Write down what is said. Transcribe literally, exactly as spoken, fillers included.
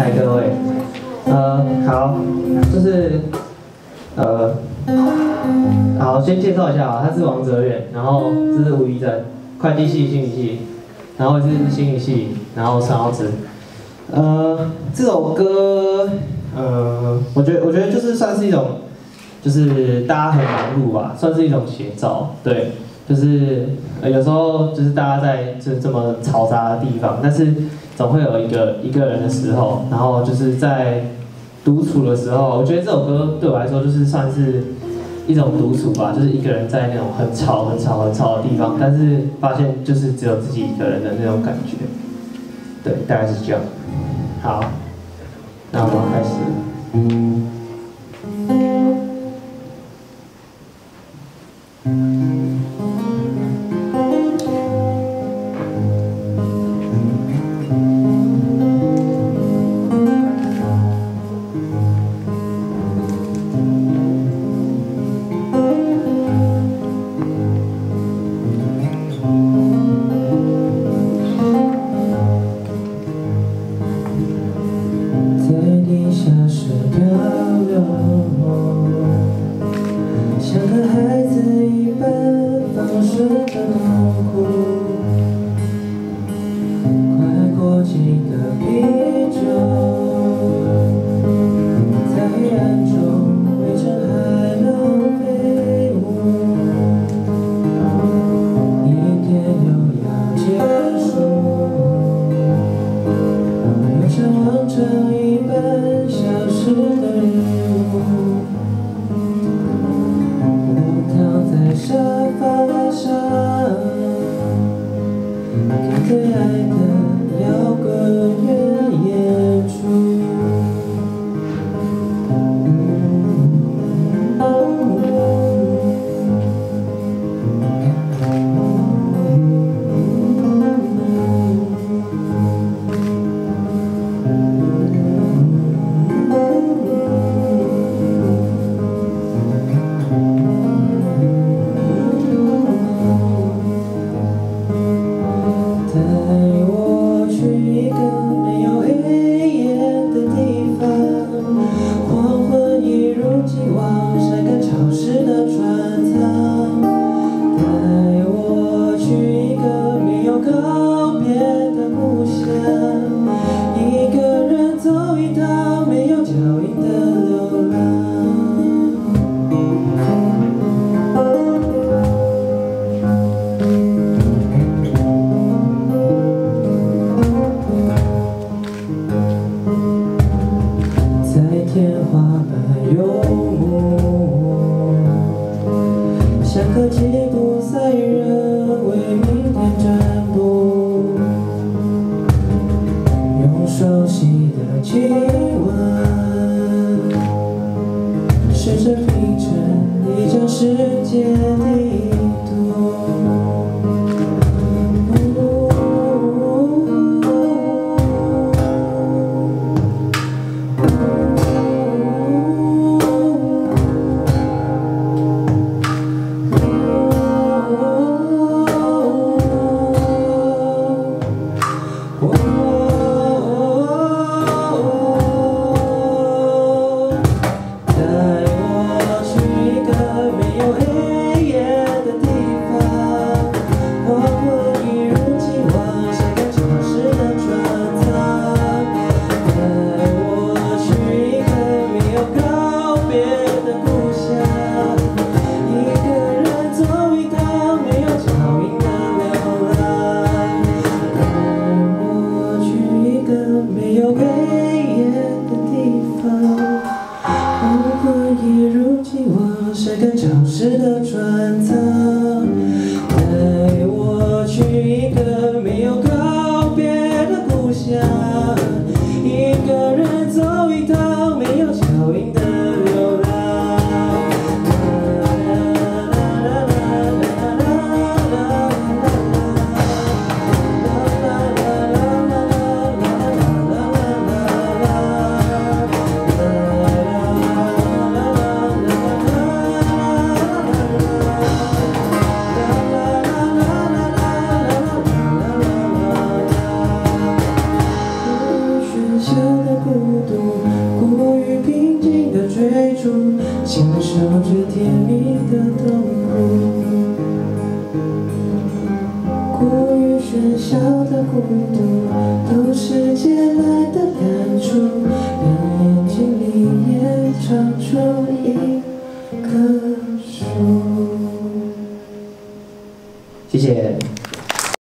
嗨，各位，呃，好，就是呃，好，先介绍一下啊，他是王哲远，然后这是吴怡珍，会计系、心理系，然后是心理系，然后陈浩之。呃，这首歌，呃，我觉得我觉得就是算是一种，就是大家很忙碌吧，算是一种写照，对，就是呃有时候就是大家在就是这么嘈杂的地方，但是总会有一个一个人的时候，然后就是在独处的时候，我觉得这首歌对我来说就是算是一种独处吧，就是一个人在那种很吵、很吵、很吵的地方，但是发现就是只有自己一个人的那种感觉，对，大概是这样。好，那我们开始。 小的孤独，过于平静的追逐，享受着甜蜜的痛苦。过于喧嚣的孤独，都是借来的感触，让眼睛里也长出一棵树。 谢谢。